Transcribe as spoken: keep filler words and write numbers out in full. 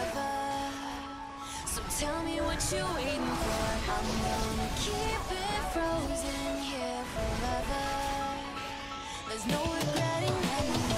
forever. So tell me what you're waiting for. I'm gonna keep it frozen here forever. There's no regretting anymore.